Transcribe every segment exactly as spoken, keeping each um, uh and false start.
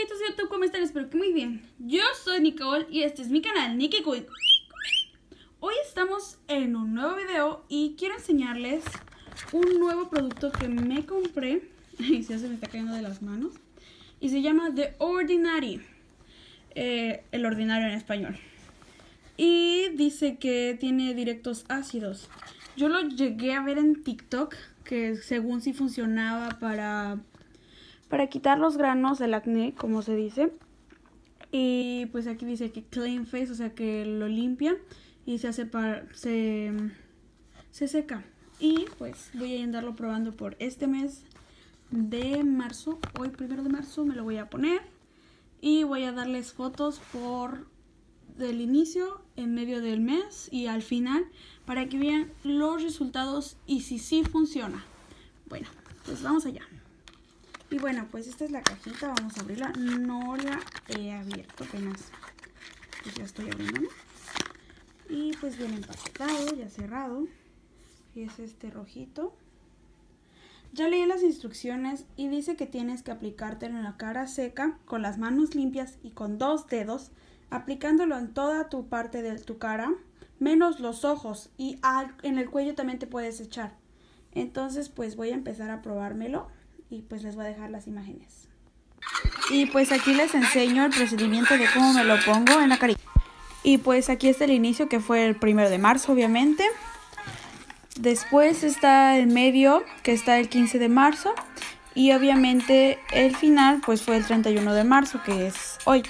amiguitos de YouTube, ¿cómo están? Espero que muy bien. Yo soy Nicole y este es mi canal, Nikki Quick. Hoy estamos en un nuevo video y quiero enseñarles un nuevo producto que me compré. Y ya se me está cayendo de las manos. Y se llama The Ordinary. Eh, el ordinario en español. Y dice que tiene directos ácidos. Yo lo llegué a ver en TikTok, que según sí funcionaba para... para quitar los granos del acné, como se dice. Y pues aquí dice que clean face, o sea que lo limpia y se hace para, se, se seca. Y pues voy a andarlo probando por este mes de marzo. Hoy primero de marzo me lo voy a poner. Y voy a darles fotos por del inicio, en medio del mes y al final, para que vean los resultados y si sí funciona. Bueno, pues vamos allá. Y bueno, pues esta es la cajita, vamos a abrirla. No la he abierto, apenas pues ya estoy abriendo, ¿no? Y pues viene empaquetado, ya cerrado. Y es este rojito. Ya leí las instrucciones y dice que tienes que aplicártelo en la cara seca, con las manos limpias y con dos dedos, aplicándolo en toda tu parte de tu cara, menos los ojos, y al, en el cuello también te puedes echar. Entonces pues voy a empezar a probármelo. Y pues les voy a dejar las imágenes. Y pues aquí les enseño el procedimiento de cómo me lo pongo en la carita. Y pues aquí está el inicio, que fue el primero de marzo, obviamente. Después está el medio, que está el quince de marzo. Y obviamente el final pues fue el treinta y uno de marzo, que es hoy.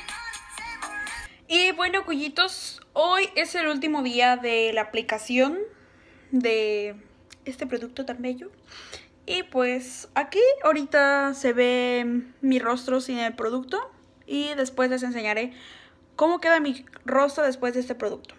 Y bueno, cuyitos, hoy es el último día de la aplicación de este producto tan bello. Y pues aquí ahorita se ve mi rostro sin el producto. Y después les enseñaré cómo queda mi rostro después de este producto.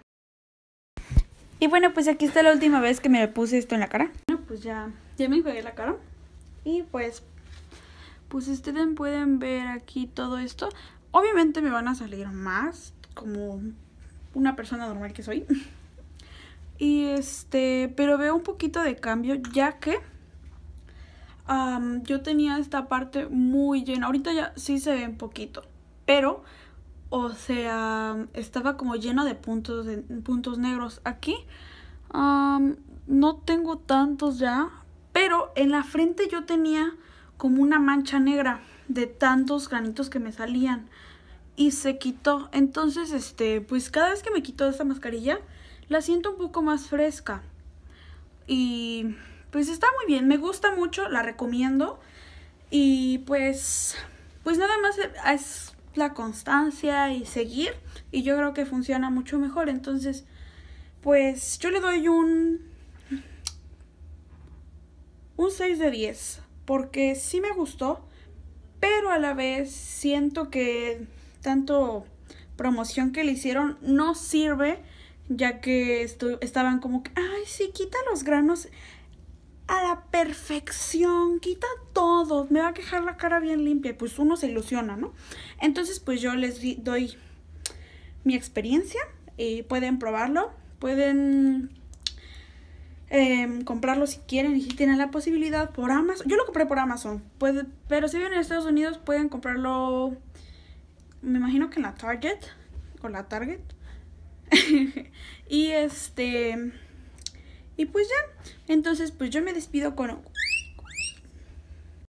Y bueno, pues aquí está la última vez que me puse esto en la cara. Bueno, pues ya, ya me enjuagué la cara. Y pues, pues ustedes pueden ver aquí todo esto. Obviamente me van a salir más, como una persona normal que soy. Y este, pero veo un poquito de cambio, ya que... Um, yo tenía esta parte muy llena. Ahorita ya sí se ve un poquito, pero, o sea, estaba como llena de puntos, de puntos negros. Aquí um, no tengo tantos ya, pero en la frente yo tenía como una mancha negra de tantos granitos que me salían y se quitó. Entonces, este, pues cada vez que me quito esta mascarilla la siento un poco más fresca y... pues está muy bien, me gusta mucho, la recomiendo. Y pues, pues nada más es la constancia y seguir. Y yo creo que funciona mucho mejor. Entonces, pues yo le doy un, un seis de diez. Porque sí me gustó, pero a la vez siento que tanto promoción que le hicieron no sirve. Ya que esto, estaban como que, ay, sí, quita los granos a la perfección, quita todo, me va a quejar la cara bien limpia. Pues uno se ilusiona, ¿no? Entonces pues yo les doy mi experiencia y pueden probarlo, pueden eh, comprarlo si quieren y si tienen la posibilidad por Amazon. Yo lo compré por Amazon, puede, pero si viven en Estados Unidos pueden comprarlo, me imagino que en la Target o la Target. Y este... y pues ya, entonces pues yo me despido con